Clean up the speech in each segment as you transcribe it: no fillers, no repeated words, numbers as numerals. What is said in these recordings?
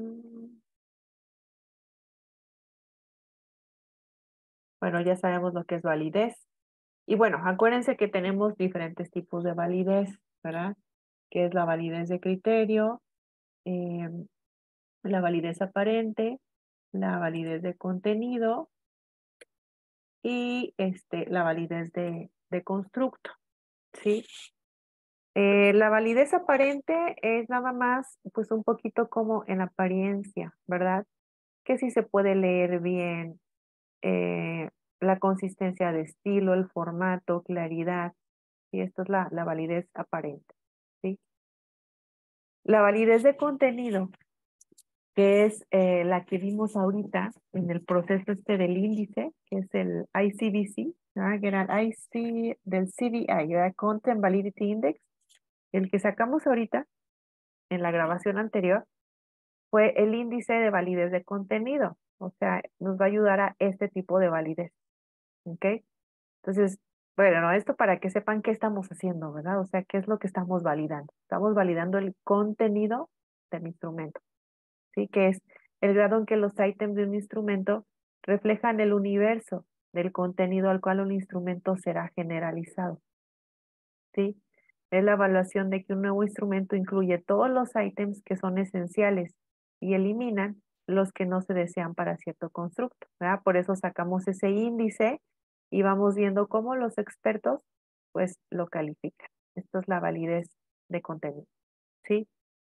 Mm, Bueno, ya sabemos lo que es validez. Y bueno, acuérdense que tenemos diferentes tipos de validez, ¿verdad? Que es la validez de criterio, em, la validez aparente, la validez de contenido y la validez de constructo, ¿sí? La validez aparente es nada más, pues un poquito como en apariencia, ¿verdad? Que si se puede leer bien, eh, la consistencia de estilo, el formato, claridad, y esto es la validez aparente, ¿sí? La validez de contenido, que es la que vimos ahorita en el proceso del índice, que es el ICVC, ¿verdad? Que era el IC del CVI, ¿verdad? Content Validity Index, el que sacamos ahorita en la grabación anterior, fue el índice de validez de contenido, o sea, nos va a ayudar a este tipo de validez, ¿ok? Entonces, bueno, ¿no? Esto para que sepan qué estamos haciendo, ¿verdad? O sea, qué es lo que estamos validando. Estamos validando el contenido del instrumento, ¿sí? Que es el grado en que los ítems de un instrumento reflejan el universo del contenido al cual un instrumento será generalizado, ¿sí? Es la evaluación de que un nuevo instrumento incluye todos los ítems que son esenciales y eliminan los que no se desean para cierto constructo, ¿verdad? Por eso sacamos ese índice y vamos viendo cómo los expertos pues lo califican. Esto es la validez de contenido, ¿sí?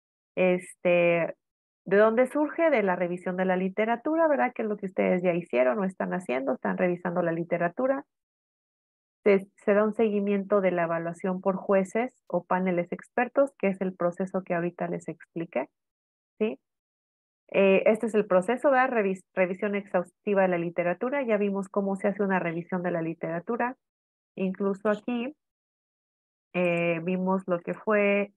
¿De dónde surge? De la revisión de la literatura, ¿verdad? Que es lo que ustedes ya hicieron o están haciendo, están revisando la literatura. Se da un seguimiento de la evaluación por jueces o paneles expertos, que es el proceso que ahorita les expliqué, ¿sí? Este es el proceso de revisión exhaustiva de la literatura. Ya vimos cómo se hace una revisión de la literatura. Incluso aquí vimos lo que fue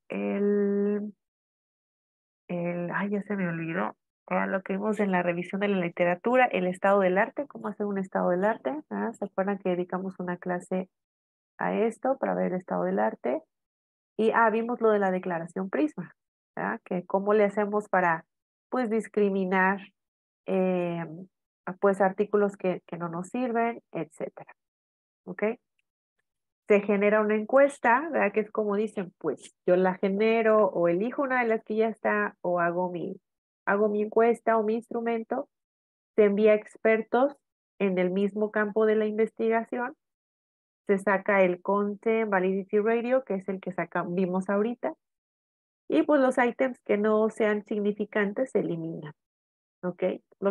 ay, ya se me olvidó. Lo que vimos en la revisión de la literatura, el estado del arte, cómo hacer un estado del arte. ¿Ah? ¿Se acuerdan que dedicamos una clase a esto para ver el estado del arte? Y vimos lo de la declaración Prisma, ¿verdad? Que cómo le hacemos para, pues, discriminar, eh, pues, artículos que no nos sirven, etcétera, ¿ok? Se genera una encuesta, ¿verdad? Que es como dicen, pues, yo la genero o elijo una de las que ya está o hago mi encuesta o mi instrumento, se envía a expertos en el mismo campo de la investigación, se saca el Content Validity Radio, que es el que vimos ahorita, y pues los ítems que no sean significantes se eliminan, ¿ok?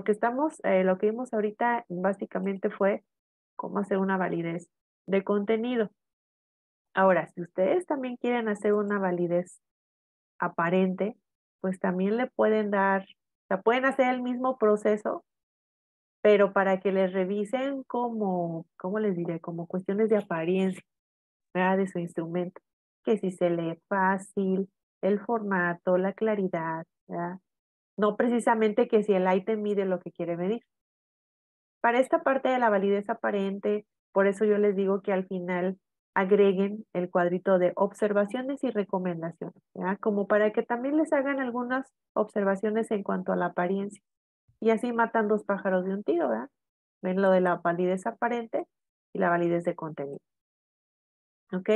Lo que vimos ahorita básicamente fue cómo hacer una validez de contenido. Ahora, si ustedes también quieren hacer una validez aparente, pues también le pueden dar, o sea, pueden hacer el mismo proceso, pero para que les revisen como, ¿cómo les diré? Como cuestiones de apariencia, ¿verdad? De su instrumento, que si se lee fácil, el formato, la claridad, ¿verdad? No precisamente que si el ítem mide lo que quiere medir. Para esta parte de la validez aparente, por eso yo les digo que al final agreguen el cuadrito de observaciones y recomendaciones, ¿verdad? Como para que también les hagan algunas observaciones en cuanto a la apariencia. Y así matan dos pájaros de un tiro, ¿verdad? Ven lo de la validez aparente y la validez de contenido. ¿Ok?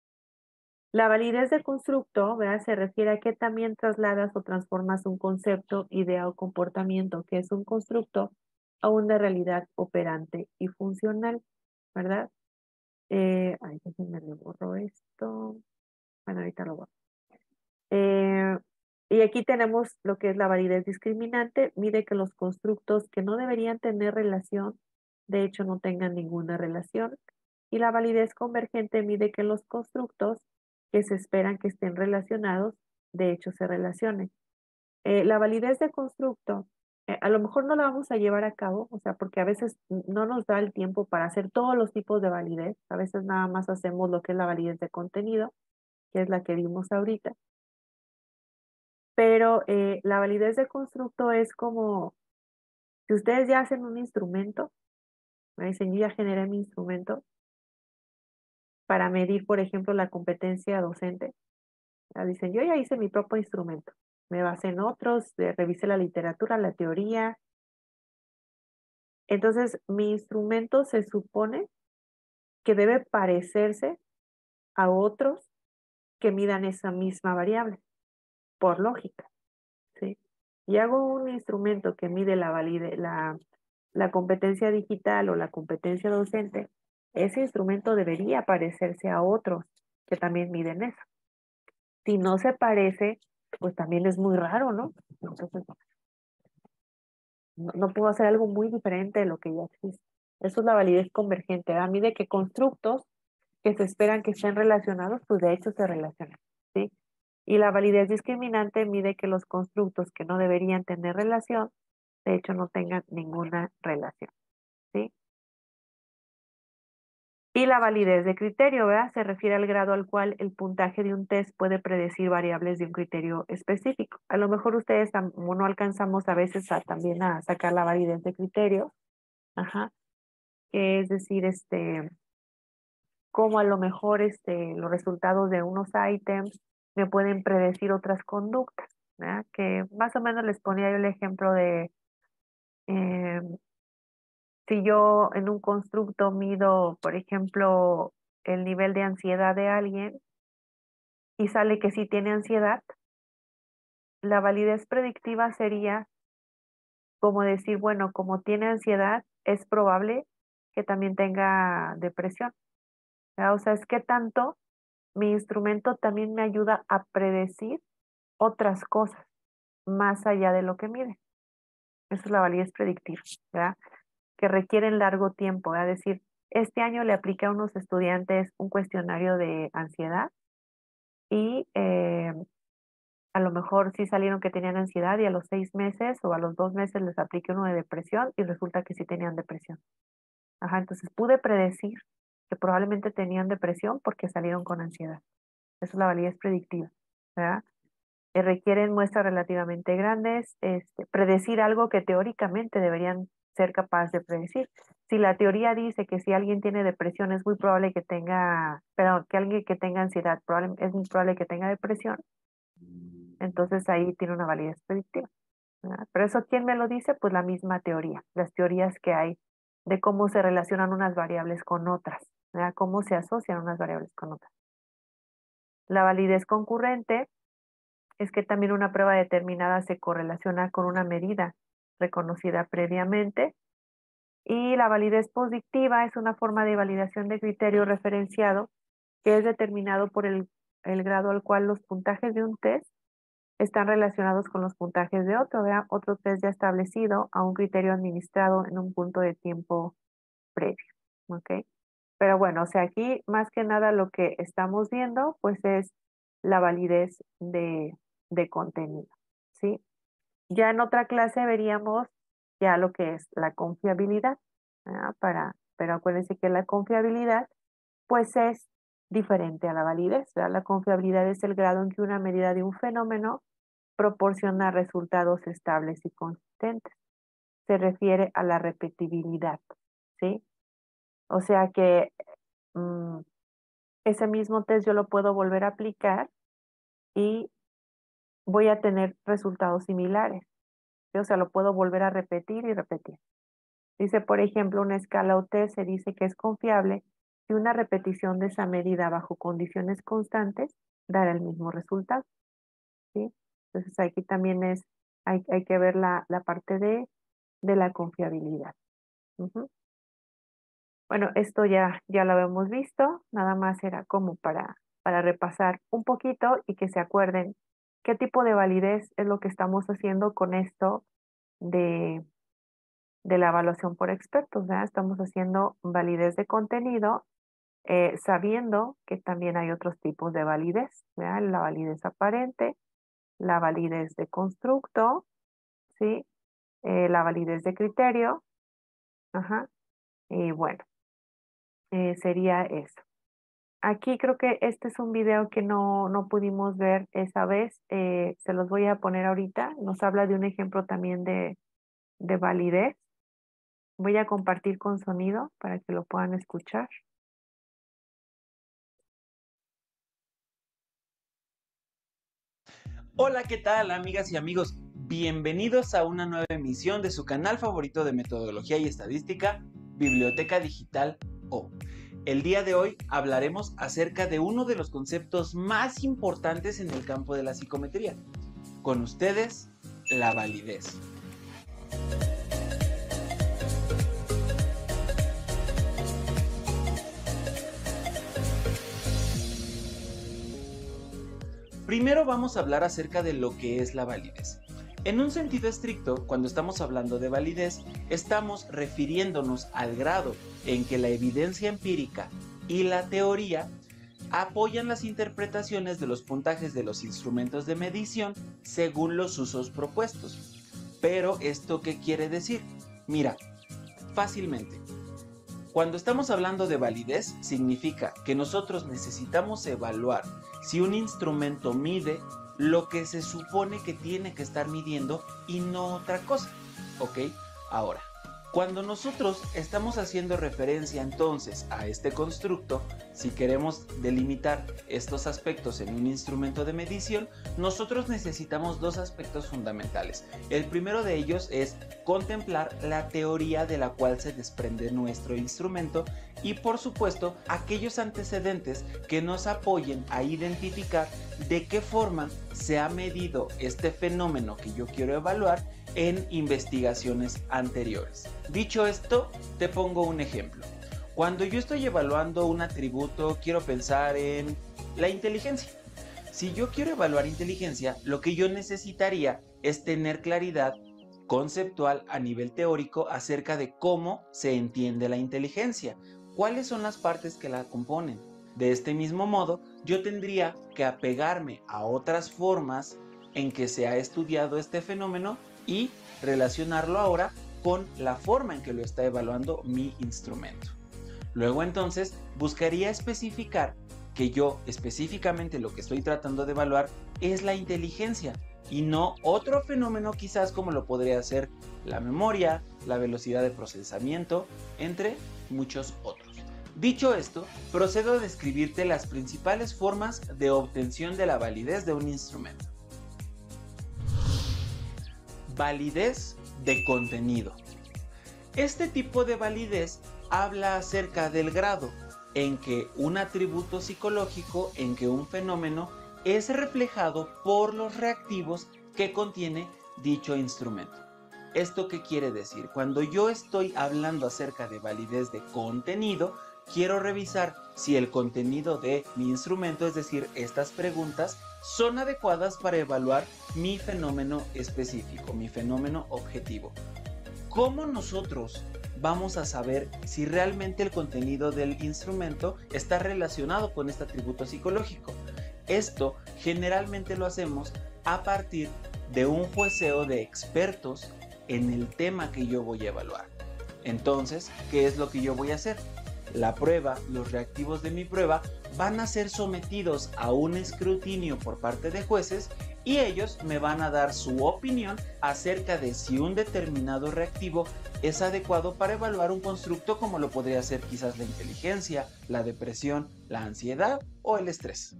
La validez de constructo, ¿verdad? Se refiere a que también trasladas o transformas un concepto, idea o comportamiento que es un constructo a una realidad operante y funcional, ¿verdad? Ay, déjenme le borro esto. Bueno, ahorita lo borro. Eh, y aquí tenemos lo que es la validez discriminante. Mide que los constructos que no deberían tener relación, de hecho, no tengan ninguna relación. Y la validez convergente mide que los constructos que se esperan que estén relacionados, de hecho, se relacionen. La validez de constructo, a lo mejor no la vamos a llevar a cabo, o sea, porque a veces no nos da el tiempo para hacer todos los tipos de validez. A veces nada más hacemos lo que es la validez de contenido, que es la que vimos ahorita. Pero la validez de constructo es como, si ustedes ya hacen un instrumento, me dicen, yo ya generé mi instrumento para medir, por ejemplo, la competencia docente. Dicen, yo ya hice mi propio instrumento. me basé en otros, revisé la literatura, la teoría. Entonces, mi instrumento se supone que debe parecerse a otros que midan esa misma variable, por lógica, ¿sí? Y hago un instrumento que mide la competencia digital o la competencia docente, ese instrumento debería parecerse a otros que también miden eso. Si no se parece, pues también es muy raro, ¿no? Entonces, no puedo hacer algo muy diferente de lo que ya existe. Eso es la validez convergente, ¿verdad? Mide que constructos que se esperan que estén relacionados, pues de hecho se relacionan, ¿sí? Y la validez discriminante mide que los constructos que no deberían tener relación, de hecho no tengan ninguna relación, ¿sí? Y la validez de criterio, ¿verdad? Se refiere al grado al cual el puntaje de un test puede predecir variables de un criterio específico. A lo mejor ustedes no alcanzamos a veces también a sacar la validez de criterio, ajá, que es decir, como a lo mejor los resultados de unos ítems me pueden predecir otras conductas, ¿verdad? Que más o menos les ponía yo el ejemplo de eh, si yo en un constructo mido, por ejemplo, el nivel de ansiedad de alguien y sale que sí tiene ansiedad, la validez predictiva sería como decir, bueno, como tiene ansiedad, es probable que también tenga depresión, ¿verdad? O sea, es que tanto mi instrumento también me ayuda a predecir otras cosas más allá de lo que mide. Eso es la validez predictiva, ¿verdad? Que requieren largo tiempo, ¿verdad? Es decir, este año le apliqué a unos estudiantes un cuestionario de ansiedad y a lo mejor sí salieron que tenían ansiedad y a los 6 meses o a los 2 meses les apliqué uno de depresión y resulta que sí tenían depresión. Ajá, entonces pude predecir que probablemente tenían depresión porque salieron con ansiedad. Eso es la validez predictiva, ¿verdad? Requieren muestras relativamente grandes, predecir algo que teóricamente deberían ser capaces de predecir. Si la teoría dice que si alguien tiene depresión es muy probable que tenga, perdón, que alguien que tenga ansiedad es muy probable que tenga depresión, entonces ahí tiene una validez predictiva, ¿verdad? Pero eso, ¿quién me lo dice? Pues la misma teoría, las teorías que hay de cómo se relacionan unas variables con otras, ¿verdad? Cómo se asocian unas variables con otras. La validez concurrente es que también una prueba determinada se correlaciona con una medida reconocida previamente. Y la validez positiva es una forma de validación de criterio referenciado que es determinado por el grado al cual los puntajes de un test están relacionados con los puntajes de otro, ¿verdad? Otro test ya establecido a un criterio administrado en un punto de tiempo previo, ¿ok? Pero bueno, o sea, aquí más que nada lo que estamos viendo, pues es la validez de contenido, ¿sí? Ya en otra clase veríamos ya lo que es la confiabilidad, ¿verdad? Pero acuérdense que la confiabilidad, pues es diferente a la validez, ¿verdad? La confiabilidad es el grado en que una medida de un fenómeno proporciona resultados estables y consistentes. Se refiere a la repetibilidad, ¿sí? O sea que mm, ese mismo test yo lo puedo volver a aplicar y voy a tener resultados similares, ¿sí? O sea, lo puedo volver a repetir y repetir. Dice, por ejemplo, una escala o test se dice que es confiable si una repetición de esa medida bajo condiciones constantes dará el mismo resultado, ¿sí? Entonces aquí también hay que ver la parte de la confiabilidad. Ujú. Bueno, esto ya lo habíamos visto, nada más era como para repasar un poquito y que se acuerden qué tipo de validez es lo que estamos haciendo con esto de, de la evaluación por expertos, ¿verdad? Estamos haciendo validez de contenido, sabiendo que también hay otros tipos de validez, ¿verdad? La validez aparente, la validez de constructo, ¿sí? La validez de criterio, ajá, y bueno, sería eso. Aquí creo que este es un video que no pudimos ver esa vez. Se los voy a poner ahorita. Nos habla de un ejemplo también de validez. Voy a compartir con sonido para que lo puedan escuchar. Hola, ¿qué tal, amigas y amigos? Bienvenidos a una nueva emisión de su canal favorito de metodología y estadística, Biblioteca Digital O. El día de hoy hablaremos acerca de uno de los conceptos más importantes en el campo de la psicometría. Con ustedes, la validez. Primero vamos a hablar acerca de lo que es la validez. En un sentido estricto, cuando estamos hablando de validez, estamos refiriéndonos al grado en que la evidencia empírica y la teoría apoyan las interpretaciones de los puntajes de los instrumentos de medición según los usos propuestos. Pero, ¿esto qué quiere decir? Mira, fácilmente. Cuando estamos hablando de validez, significa que nosotros necesitamos evaluar si un instrumento mide lo que se supone que tiene que estar midiendo y no otra cosa. ¿Ok? Ahora, cuando nosotros estamos haciendo referencia entonces a este constructo, si queremos delimitar estos aspectos en un instrumento de medición, nosotros necesitamos dos aspectos fundamentales. El primero de ellos es contemplar la teoría de la cual se desprende nuestro instrumento y, por supuesto, aquellos antecedentes que nos apoyen a identificar de qué forma se ha medido este fenómeno que yo quiero evaluar en investigaciones anteriores. Dicho esto, te pongo un ejemplo. Cuando yo estoy evaluando un atributo, quiero pensar en la inteligencia. Si yo quiero evaluar inteligencia, lo que yo necesitaría es tener claridad conceptual a nivel teórico acerca de cómo se entiende la inteligencia, cuáles son las partes que la componen. De este mismo modo, yo tendría que apegarme a otras formas en que se ha estudiado este fenómeno y relacionarlo ahora con la forma en que lo está evaluando mi instrumento. Luego entonces buscaría especificar que yo específicamente lo que estoy tratando de evaluar es la inteligencia y no otro fenómeno quizás como lo podría ser la memoria, la velocidad de procesamiento, entre muchos otros. Dicho esto, procedo a describirte las principales formas de obtención de la validez de un instrumento. Validez de contenido. Este tipo de validez habla acerca del grado en que un atributo psicológico, en que un fenómeno es reflejado por los reactivos que contiene dicho instrumento. ¿Esto qué quiere decir? Cuando yo estoy hablando acerca de validez de contenido, quiero revisar si el contenido de mi instrumento, es decir, estas preguntas, son adecuadas para evaluar mi fenómeno específico, mi fenómeno objetivo. ¿Cómo nosotros vamos a saber si realmente el contenido del instrumento está relacionado con este atributo psicológico? Esto generalmente lo hacemos a partir de un jueceo de expertos en el tema que yo voy a evaluar. Entonces, ¿qué es lo que yo voy a hacer? La prueba, los reactivos de mi prueba van a ser sometidos a un escrutinio por parte de jueces y ellos me van a dar su opinión acerca de si un determinado reactivo es adecuado para evaluar un constructo como lo podría ser quizás la inteligencia, la depresión, la ansiedad o el estrés.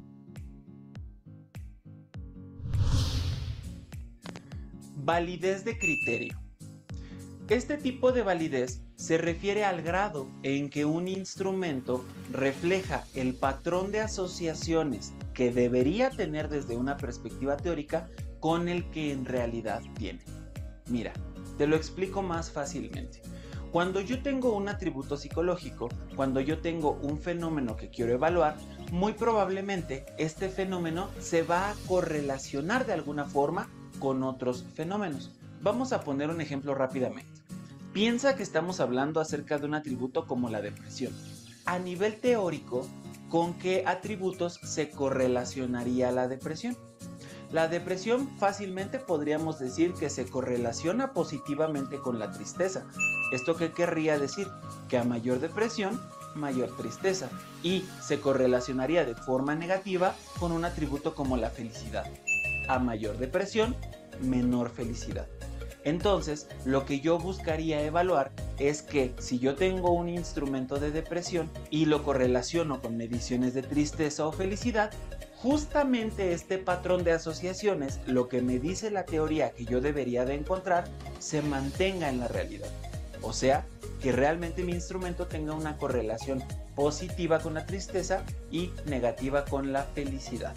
Validez de criterio. Este tipo de validez se refiere al grado en que un instrumento refleja el patrón de asociaciones que debería tener desde una perspectiva teórica con el que en realidad tiene. Mira, te lo explico más fácilmente. Cuando yo tengo un atributo psicológico, cuando yo tengo un fenómeno que quiero evaluar, muy probablemente este fenómeno se va a correlacionar de alguna forma con otros fenómenos. Vamos a poner un ejemplo rápidamente. Piensa que estamos hablando acerca de un atributo como la depresión. A nivel teórico, ¿con qué atributos se correlacionaría la depresión? La depresión fácilmente podríamos decir que se correlaciona positivamente con la tristeza. ¿Esto qué querría decir? Que a mayor depresión, mayor tristeza. Y se correlacionaría de forma negativa con un atributo como la felicidad. A mayor depresión, menor felicidad. Entonces, lo que yo buscaría evaluar es que si yo tengo un instrumento de depresión y lo correlaciono con mediciones de tristeza o felicidad, Justamente este patrón de asociaciones, lo que me dice la teoría que yo debería de encontrar, se mantenga en la realidad. O sea, que realmente mi instrumento tenga una correlación positiva con la tristeza y negativa con la felicidad.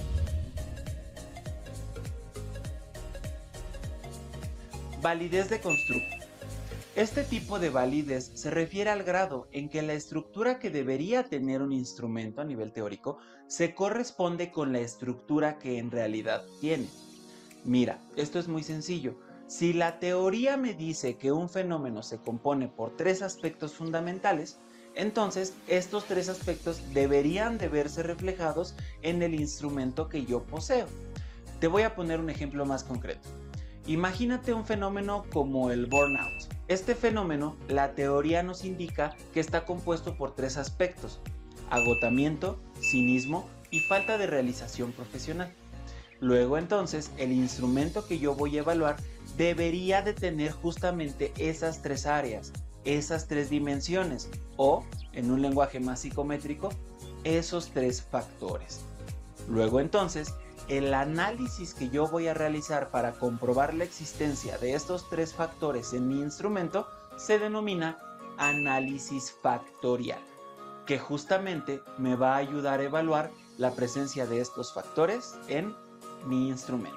Validez de constructo. Este tipo de validez se refiere al grado en que la estructura que debería tener un instrumento a nivel teórico se corresponde con la estructura que en realidad tiene. Mira, esto es muy sencillo. Si la teoría me dice que un fenómeno se compone por tres aspectos fundamentales, entonces estos tres aspectos deberían de verse reflejados en el instrumento que yo poseo. Te voy a poner un ejemplo más concreto. Imagínate un fenómeno como el burnout. Este fenómeno, la teoría nos indica que está compuesto por tres aspectos: agotamiento, cinismo y falta de realización profesional. Luego entonces, el instrumento que yo voy a evaluar debería de tener justamente esas tres áreas, esas tres dimensiones, o, en un lenguaje más psicométrico, esos tres factores. Luego entonces, el análisis que yo voy a realizar para comprobar la existencia de estos tres factores en mi instrumento se denomina análisis factorial, que justamente me va a ayudar a evaluar la presencia de estos factores en mi instrumento.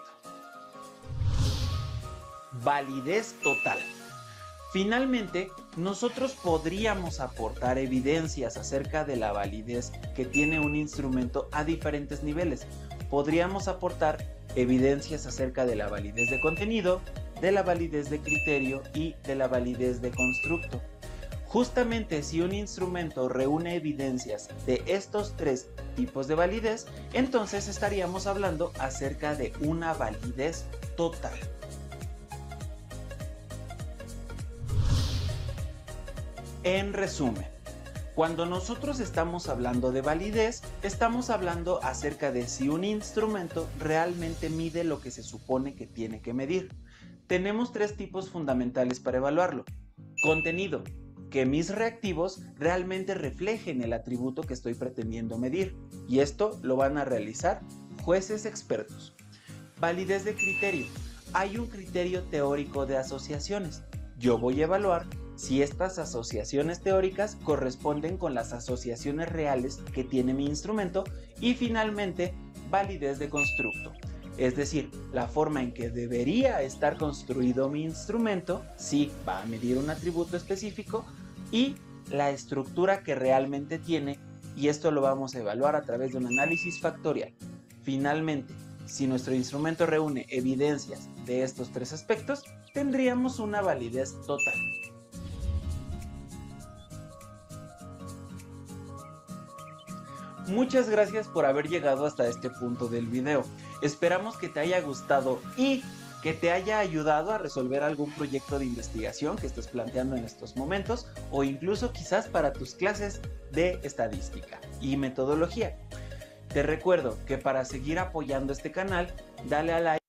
Validez total. Finalmente, nosotros podríamos aportar evidencias acerca de la validez que tiene un instrumento a diferentes niveles. Podríamos aportar evidencias acerca de la validez de contenido, de la validez de criterio y de la validez de constructo. Justamente si un instrumento reúne evidencias de estos tres tipos de validez, entonces estaríamos hablando acerca de una validez total. En resumen, cuando nosotros estamos hablando de validez, estamos hablando acerca de si un instrumento realmente mide lo que se supone que tiene que medir. Tenemos tres tipos fundamentales para evaluarlo. Contenido, que mis reactivos realmente reflejen el atributo que estoy pretendiendo medir, y esto lo van a realizar jueces expertos. Validez de criterio. Hay un criterio teórico de asociaciones. Yo voy a evaluar si estas asociaciones teóricas corresponden con las asociaciones reales que tiene mi instrumento. Y finalmente, validez de constructo, es decir, la forma en que debería estar construido mi instrumento, si va a medir un atributo específico, y la estructura que realmente tiene, y esto lo vamos a evaluar a través de un análisis factorial. Finalmente, si nuestro instrumento reúne evidencias de estos tres aspectos, tendríamos una validez total. Muchas gracias por haber llegado hasta este punto del video. Esperamos que te haya gustado y que te haya ayudado a resolver algún proyecto de investigación que estés planteando en estos momentos, o incluso quizás para tus clases de estadística y metodología. Te recuerdo que para seguir apoyando este canal, dale a like.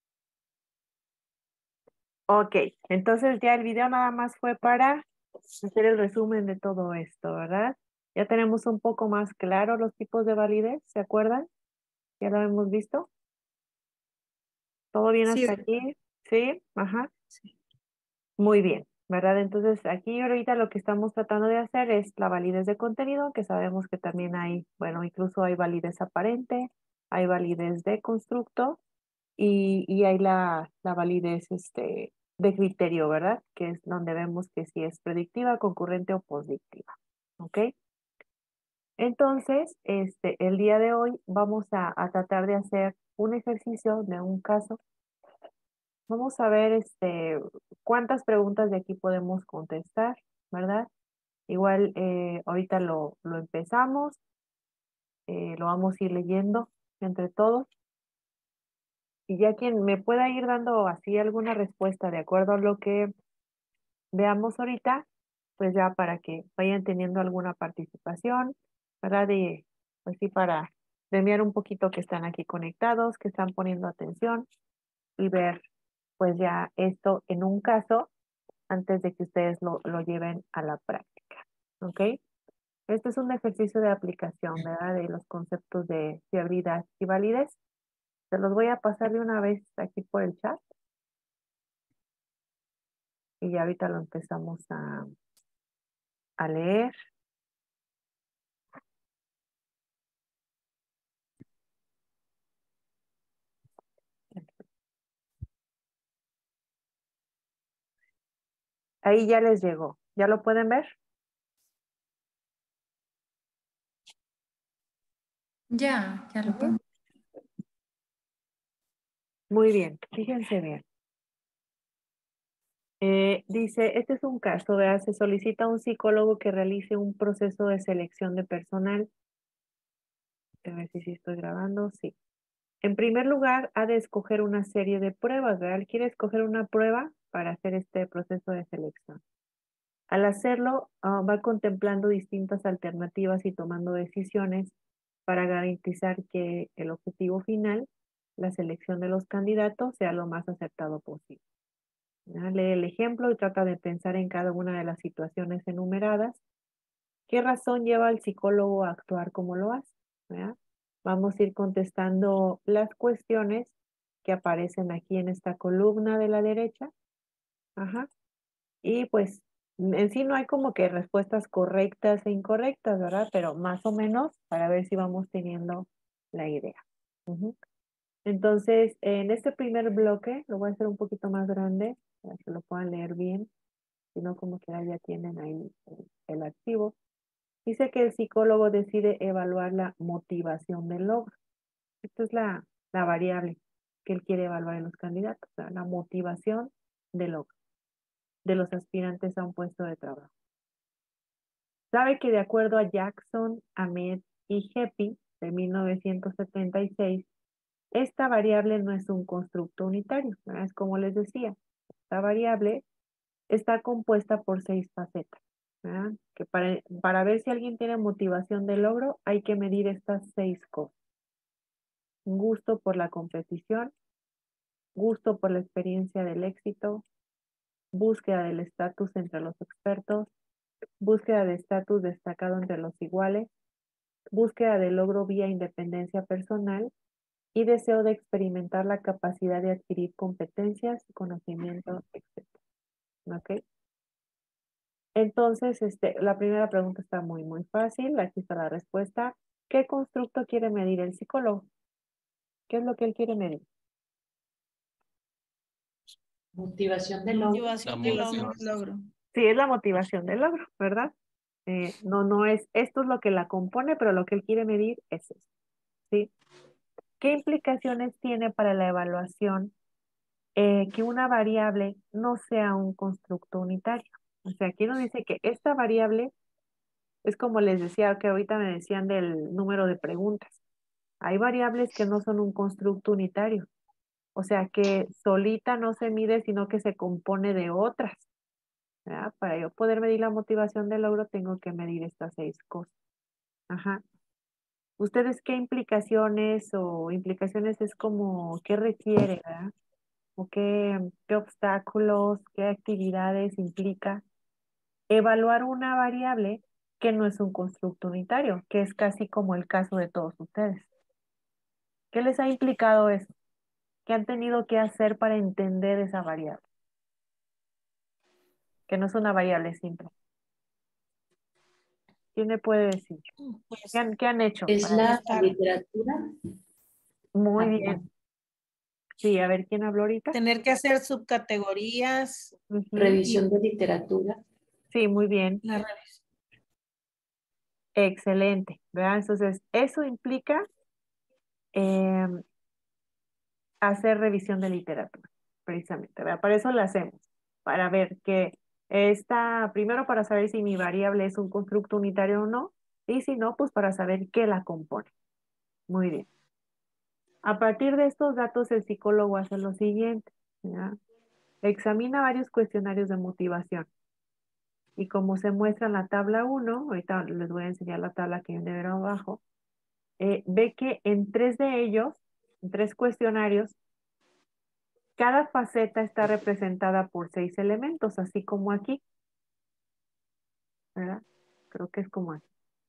Ok, entonces ya el video nada más fue para hacer el resumen de todo esto, ¿verdad? Ya tenemos un poco más claro los tipos de validez, ¿se acuerdan? ¿Ya lo hemos visto? ¿Todo bien Sí, hasta aquí? ¿Sí? Ajá. sí. Muy bien, ¿verdad? Entonces aquí ahorita lo que estamos tratando de hacer es la validez de contenido, que sabemos que también hay, bueno, incluso hay validez aparente, hay validez de constructo y hay la validez de criterio, ¿verdad? Que es donde vemos que si es predictiva, concurrente o positiva. ¿Ok? Entonces, el día de hoy vamos a tratar de hacer un ejercicio de un caso. Vamos a ver cuántas preguntas de aquí podemos contestar, ¿verdad? Igual ahorita lo empezamos, lo vamos a ir leyendo entre todos. Y ya quien me pueda ir dando así alguna respuesta de acuerdo a lo que veamos ahorita, pues ya para que vayan teniendo alguna participación, ¿verdad? Y pues sí, para premiar un poquito que están aquí conectados, que están poniendo atención y ver pues ya esto en un caso antes de que ustedes lo lleven a la práctica, ¿ok? Este es un ejercicio de aplicación, ¿verdad? De los conceptos de fiabilidad y validez. Se los voy a pasar de una vez aquí por el chat y ya ahorita lo empezamos a leer. Ahí ya les llegó. ¿Ya lo pueden ver? Ya lo pongo. Muy bien, fíjense bien. Dice, este es un caso, ¿verdad? Se solicita a un psicólogo que realice un proceso de selección de personal. A ver si estoy grabando, sí. En primer lugar, ha de escoger una serie de pruebas, ¿verdad? Él quiere escoger una prueba para hacer este proceso de selección. Al hacerlo, va contemplando distintas alternativas y tomando decisiones para garantizar que el objetivo final, la selección de los candidatos, sea lo más acertado posible. ¿Ya? Lee el ejemplo y trata de pensar en cada una de las situaciones enumeradas. ¿Qué razón lleva al psicólogo a actuar como lo hace? ¿Ya? Vamos a ir contestando las cuestiones que aparecen aquí en esta columna de la derecha. Ajá. Y pues en sí no hay como que respuestas correctas e incorrectas, ¿verdad? Pero más o menos para ver si vamos teniendo la idea. Ujú. Entonces, en este primer bloque, lo voy a hacer un poquito más grande para que lo puedan leer bien, si no como que ya tienen ahí el archivo. Dice que el psicólogo decide evaluar la motivación del logro. Esta es la variable que él quiere evaluar en los candidatos, ¿verdad? La motivación del logro de los aspirantes a un puesto de trabajo. Sabe que de acuerdo a Jackson, Ahmed y Heppy de 1976, esta variable no es un constructo unitario, ¿verdad? Es como les decía, esta variable está compuesta por 6 facetas, ¿verdad? Que para ver si alguien tiene motivación de logro, hay que medir estas 6 cosas. Gusto por la competición, gusto por la experiencia del éxito, búsqueda del estatus entre los expertos, búsqueda de estatus destacado entre los iguales, búsqueda de logro vía independencia personal y deseo de experimentar la capacidad de adquirir competencias, conocimiento, etc. ¿Ok? Entonces, la primera pregunta está muy fácil. Aquí está la respuesta. ¿Qué constructo quiere medir el psicólogo? ¿Qué es lo que él quiere medir? Motivación del logro. Motivación del logro. Sí, es la motivación del logro, ¿verdad? No es, esto es lo que la compone, pero lo que él quiere medir es eso, ¿sí? ¿Qué implicaciones tiene para la evaluación que una variable no sea un constructo unitario? O sea, aquí nos dice que esta variable es como les decía, que ahorita me decían del número de preguntas. Hay variables que no son un constructo unitario. O sea, que solita no se mide, sino que se compone de otras, ¿verdad? Para yo poder medir la motivación del logro, tengo que medir estas 6 cosas. Ajá. ¿Ustedes qué implicaciones o implicaciones es como qué requiere, ¿verdad? O qué obstáculos, qué actividades implica evaluar una variable que no es un constructo unitario, que es casi como el caso de todos ustedes? ¿Qué les ha implicado eso? ¿Qué han tenido que hacer para entender esa variable? Que no es una variable simple. ¿Quién me puede decir? Pues ¿Qué han hecho? Es la estar, literatura. Muy Ah, bien. Sí, a ver, ¿quién habló ahorita? tener que hacer subcategorías, Ujú. revisión de literatura. Sí, muy bien. la revisión. Excelente. ¿Verdad? Entonces, eso implica em, hacer revisión de literatura, precisamente, ¿verdad? Para eso la hacemos, para ver que primero para saber si mi variable es un constructo unitario o no, y si no, pues para saber qué la compone. Muy bien. A partir de estos datos, el psicólogo hace lo siguiente, ¿ya? Examina varios cuestionarios de motivación. Y como se muestra en la tabla 1, ahorita les voy a enseñar la tabla que viene de abajo, ve que en 3 de ellos, en 3 cuestionarios, cada faceta está representada por 6 elementos, así como aquí, ¿verdad? Creo que es como así.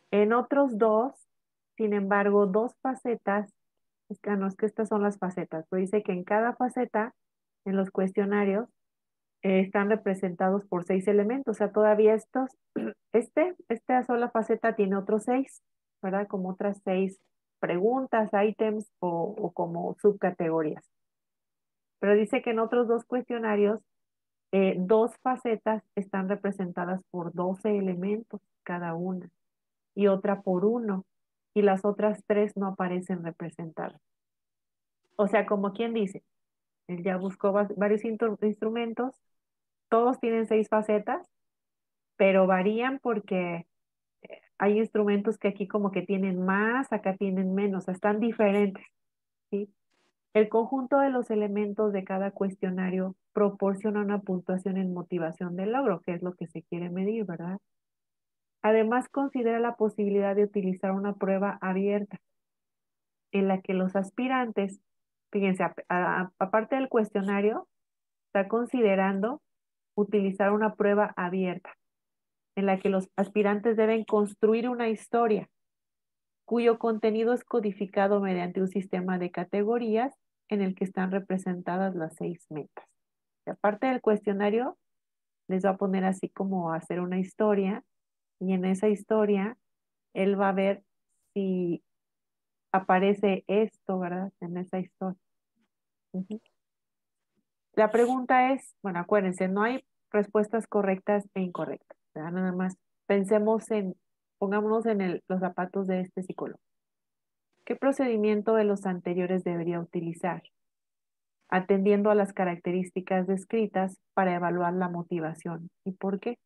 En otros dos, sin embargo, dos facetas, no es que estas son las facetas, pero dice que en cada faceta, en los cuestionarios, están representados por 6 elementos, o sea, todavía estos, esta sola faceta tiene otros 6, ¿verdad? Como otras 6 preguntas, ítems o como subcategorías. Pero dice que en otros dos cuestionarios, dos facetas están representadas por 12 elementos cada una y otra por uno, y las otras 3 no aparecen representadas. O sea, como quien dice, él ya buscó varios instrumentos, todos tienen 6 facetas, pero varían porque hay instrumentos que aquí como que tienen más, acá tienen menos, están diferentes, ¿sí? El conjunto de los elementos de cada cuestionario proporciona una puntuación en motivación del logro, que es lo que se quiere medir, ¿verdad? Además, considera la posibilidad de utilizar una prueba abierta en la que los aspirantes, fíjense, aparte del cuestionario, está considerando utilizar una prueba abierta en la que los aspirantes deben construir una historia cuyo contenido es codificado mediante un sistema de categorías en el que están representadas las 6 metas. Y aparte del cuestionario, les va a poner así como a hacer una historia y en esa historia él va a ver si aparece esto, ¿verdad? En esa historia. Ujú. La pregunta es, bueno, acuérdense, no hay respuestas correctas e incorrectas, ¿verdad? Nada más pongámonos en los zapatos de este psicólogo. ¿Qué procedimiento de los anteriores debería utilizar? Atendiendo a las características descritas para evaluar la motivación. ¿Y por qué?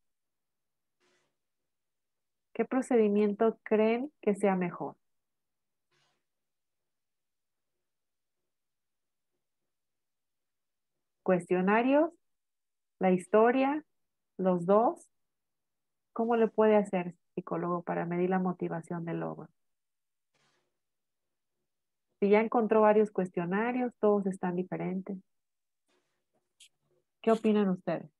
¿Qué procedimiento creen que sea mejor? ¿Cuestionarios? ¿La historia? ¿Los dos? ¿Cómo le puede hacer psicólogo para medir la motivación del logro? Si ya encontró varios cuestionarios, todos están diferentes. ¿Qué opinan ustedes?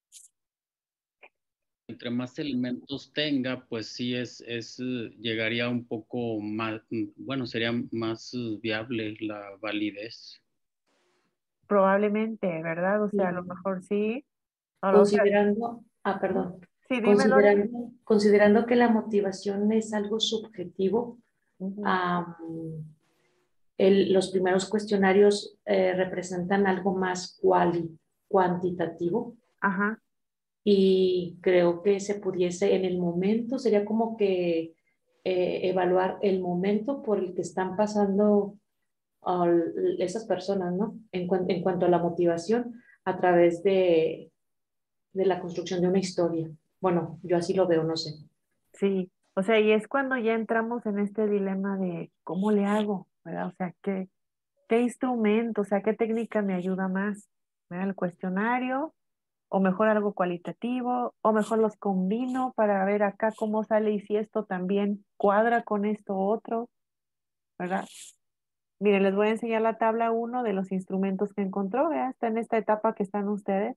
Entre más elementos tenga, pues sí llegaría un poco más, bueno, sería más viable la validez. Probablemente, ¿verdad? O sea, a lo Sí. mejor sí. O sea, Considerando, perdón, sí, dímelo. considerando que la motivación es algo subjetivo, Ujú. am, los primeros cuestionarios representan algo más cuantitativo Ajá. y creo que se pudiese en el momento, sería como que evaluar el momento por el que están pasando esas personas, ¿no? En cuanto a la motivación a través de la construcción de una historia. Bueno, yo así lo veo, no sé. Sí, o sea, y es cuando ya entramos en este dilema de cómo le hago, ¿verdad? O sea, qué instrumento, o sea, qué técnica me ayuda más, ¿verdad? El cuestionario, o mejor algo cualitativo, o mejor los combino para ver acá cómo sale y si esto también cuadra con esto otro, ¿verdad? Miren, les voy a enseñar la tabla uno de los instrumentos que encontró, ¿verdad? Está en esta etapa que están ustedes.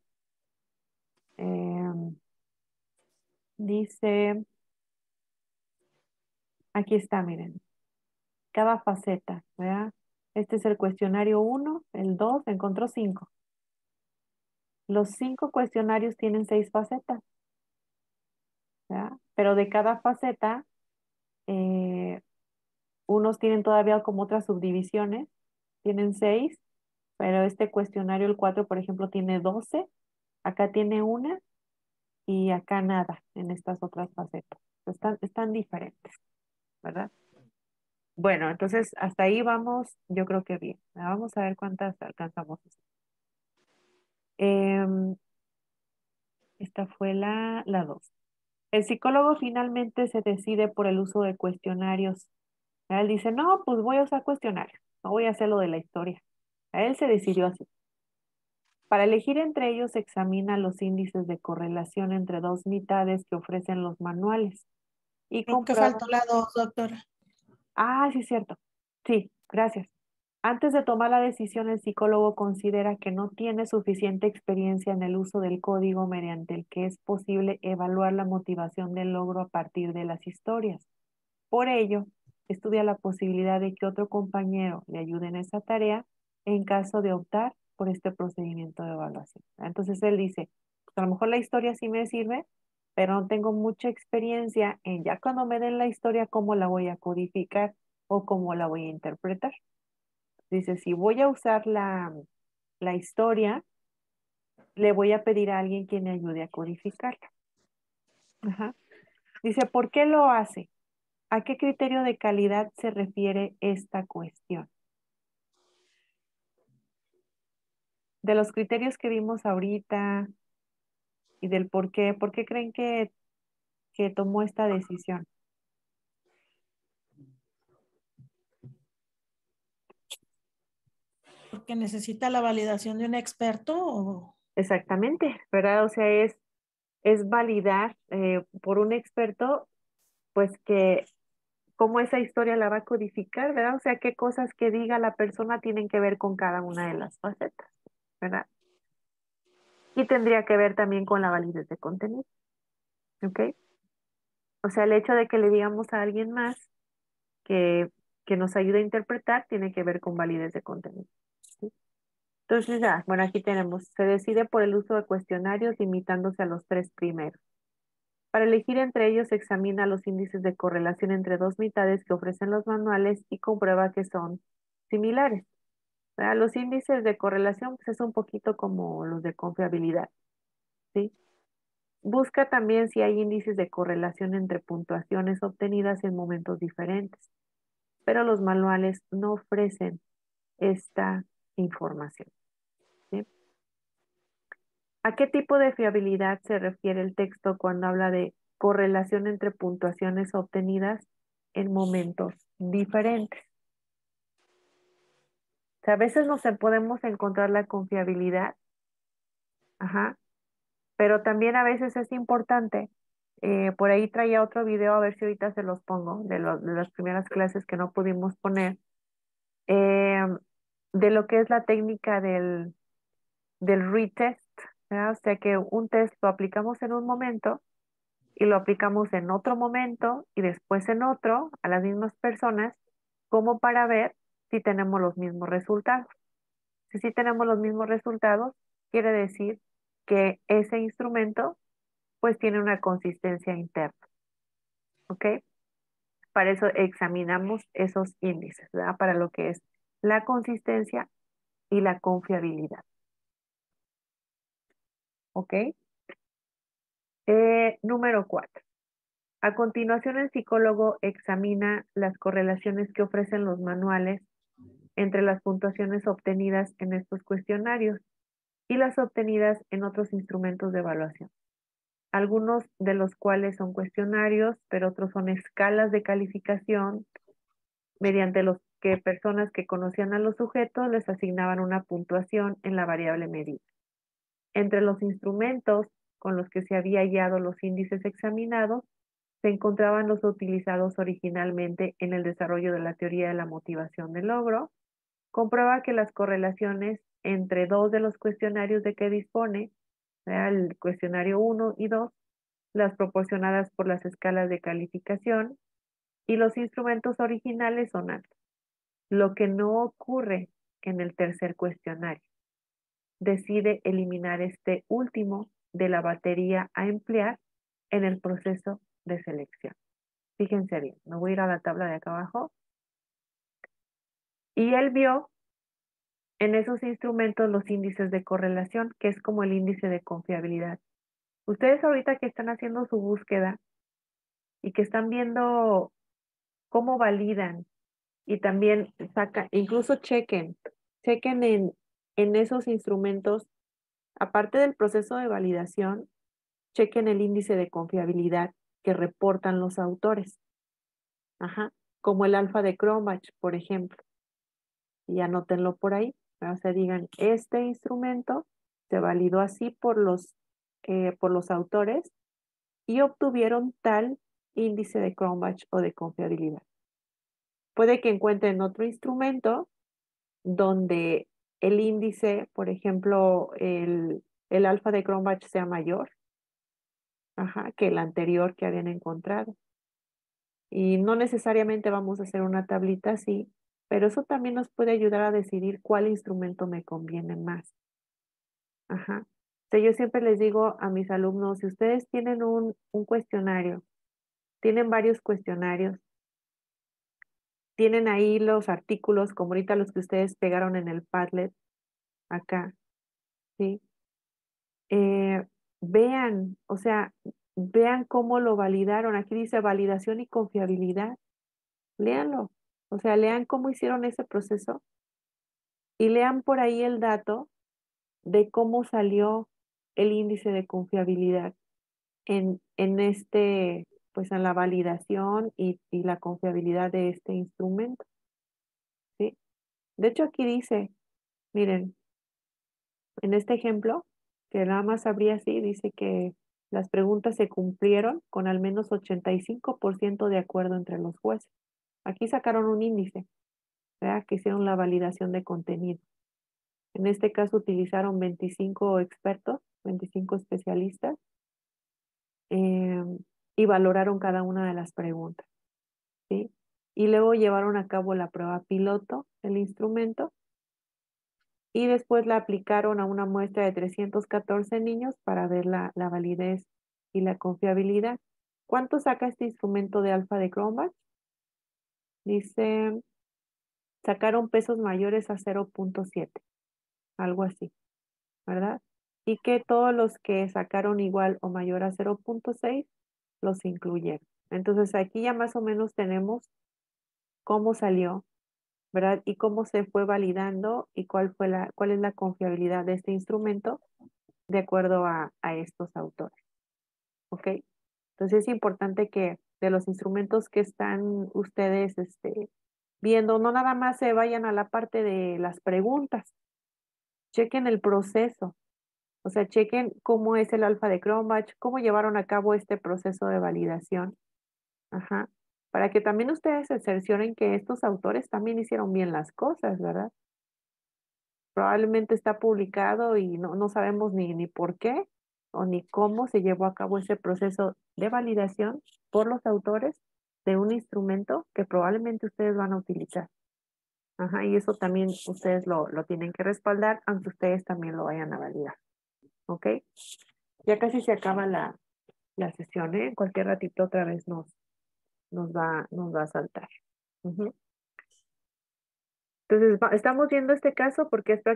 Em, dice, aquí está, miren. Cada faceta, ¿verdad? Este es el cuestionario uno, el 2 encontró 5. Los 5 cuestionarios tienen 6 facetas, ¿verdad? Pero de cada faceta, eh, unos tienen todavía como otras subdivisiones, tienen 6, pero este cuestionario, el 4 por ejemplo, tiene 12, acá tiene una y acá nada en estas otras facetas. Están diferentes, ¿verdad? Bueno, entonces hasta ahí vamos, yo creo que bien. Vamos a ver cuántas alcanzamos. Em, Esta fue la 2. El psicólogo finalmente se decide por el uso de cuestionarios. Él dice, no, pues voy a usar cuestionarios, no voy a hacer lo de la historia. A él se decidió así. Para elegir entre ellos, examina los índices de correlación entre dos mitades que ofrecen los manuales y Creo que comprueba. faltó la 2, doctora. Ah, sí, es cierto. Sí, gracias. Antes de tomar la decisión, el psicólogo considera que no tiene suficiente experiencia en el uso del código mediante el que es posible evaluar la motivación del logro a partir de las historias. Por ello, estudia la posibilidad de que otro compañero le ayude en esa tarea en caso de optar por este procedimiento de evaluación. Entonces él dice, pues a lo mejor la historia sí me sirve, pero no tengo mucha experiencia en ya cuando me den la historia, cómo la voy a codificar o cómo la voy a interpretar. Dice, si voy a usar la historia, le voy a pedir a alguien que me ayude a codificarla. Ajá. Dice, ¿por qué lo hace? ¿A qué criterio de calidad se refiere esta cuestión? De los criterios que vimos ahorita y del por qué creen que tomó esta decisión? Porque necesita la validación de un experto o... Exactamente, ¿verdad? O sea, es validar por un experto, pues que cómo esa historia la va a codificar, ¿verdad? O sea, qué cosas que diga la persona tienen que ver con cada una de las facetas, ¿verdad? Y tendría que ver también con la validez de contenido, ¿ok? O sea, el hecho de que le digamos a alguien más que, que nos ayude a interpretar tiene que ver con validez de contenido, ¿sí? Entonces, ya, bueno, aquí tenemos, se decide por el uso de cuestionarios limitándose a los tres primeros. Para elegir entre ellos, se examina los índices de correlación entre dos mitades que ofrecen los manuales y comprueba que son similares, ¿verdad? Los índices de correlación pues, es un poquito como los de confiabilidad, ¿sí? Busca también si hay índices de correlación entre puntuaciones obtenidas en momentos diferentes, pero los manuales no ofrecen esta información, ¿sí? ¿A qué tipo de fiabilidad se refiere el texto cuando habla de correlación entre puntuaciones obtenidas en momentos diferentes? O sea, a veces nos podemos encontrar la confiabilidad, ajá, pero también a veces es importante, por ahí traía otro video, a ver si ahorita se los pongo, de las primeras clases que no pudimos poner, eh, de lo que es la técnica del retest, ¿verdad? O sea que un test lo aplicamos en un momento y lo aplicamos en otro momento y después en otro a las mismas personas, como para ver si tenemos los mismos resultados. Si sí tenemos los mismos resultados, quiere decir que ese instrumento pues tiene una consistencia interna, ¿ok? Para eso examinamos esos índices, ¿verdad? Para lo que es la consistencia y la confiabilidad, ¿ok? Número 4. A continuación, el psicólogo examina las correlaciones que ofrecen los manuales entre las puntuaciones obtenidas en estos cuestionarios y las obtenidas en otros instrumentos de evaluación, algunos de los cuales son cuestionarios, pero otros son escalas de calificación mediante los que personas que conocían a los sujetos les asignaban una puntuación en la variable medida. Entre los instrumentos con los que se había hallado los índices examinados, se encontraban los utilizados originalmente en el desarrollo de la teoría de la motivación del logro. Comprueba que las correlaciones entre dos de los cuestionarios de que dispone, el cuestionario 1 y 2, las proporcionadas por las escalas de calificación y los instrumentos originales son altos, lo que no ocurre en el tercer cuestionario. Decide eliminar este último de la batería a emplear en el proceso de selección. Fíjense bien, me voy a ir a la tabla de acá abajo. Y él vio en esos instrumentos los índices de correlación, que es como el índice de confiabilidad. Ustedes ahorita que están haciendo su búsqueda y que están viendo cómo validan y también sacan, incluso chequen en esos instrumentos, aparte del proceso de validación, chequen el índice de confiabilidad que reportan los autores. Ajá, como el alfa de Cronbach, por ejemplo. Y anótenlo por ahí. O sea, digan, este instrumento se validó así por los autores y obtuvieron tal índice de Cronbach o de confiabilidad. Puede que encuentren otro instrumento donde el índice, por ejemplo, el alfa de Cronbach sea mayor, ajá, que el anterior que habían encontrado. Y no necesariamente vamos a hacer una tablita así, pero eso también nos puede ayudar a decidir cuál instrumento me conviene más. Ajá. O sea, yo siempre les digo a mis alumnos, si ustedes tienen un cuestionario, tienen varios cuestionarios, tienen ahí los artículos, como ahorita los que ustedes pegaron en el Padlet, acá, ¿sí? Vean, o sea, vean cómo lo validaron. Aquí dice validación y confiabilidad. Léanlo. O sea, lean cómo hicieron ese proceso y lean por ahí el dato de cómo salió el índice de confiabilidad en este, pues en la validación y la confiabilidad de este instrumento, ¿sí? De hecho, aquí dice, miren, en este ejemplo, que nada más habría así, dice que las preguntas se cumplieron con al menos 85% de acuerdo entre los jueces. Aquí sacaron un índice, ¿verdad? Que hicieron la validación de contenido. En este caso utilizaron 25 expertos, 25 especialistas, eh, y valoraron cada una de las preguntas, ¿sí? Y luego llevaron a cabo la prueba piloto del instrumento y después la aplicaron a una muestra de 314 niños para ver la validez y la confiabilidad. ¿Cuánto saca este instrumento de alfa de Cronbach? Dice, sacaron pesos mayores a 0.7, algo así, ¿verdad? Y que todos los que sacaron igual o mayor a 0.6 los incluyeron. Entonces aquí ya más o menos tenemos cómo salió, ¿verdad? Y cómo se fue validando y cuál es la confiabilidad de este instrumento de acuerdo a estos autores, ¿ok? Entonces es importante que de los instrumentos que están ustedes viendo, no nada más se vayan a la parte de las preguntas, chequen el proceso, o sea, chequen cómo es el alfa de Cronbach, cómo llevaron a cabo este proceso de validación, ajá, para que también ustedes se cercioren que estos autores también hicieron bien las cosas, ¿verdad? Probablemente está publicado y no sabemos ni por qué o ni cómo se llevó a cabo ese proceso de validación por los autores de un instrumento que probablemente ustedes van a utilizar. Ajá, y eso también ustedes lo tienen que respaldar, aunque ustedes también lo vayan a validar. ¿Ok? Ya casi se acaba la sesión, ¿eh? En cualquier ratito otra vez nos va a saltar. Ujú. Entonces, estamos viendo este caso porque es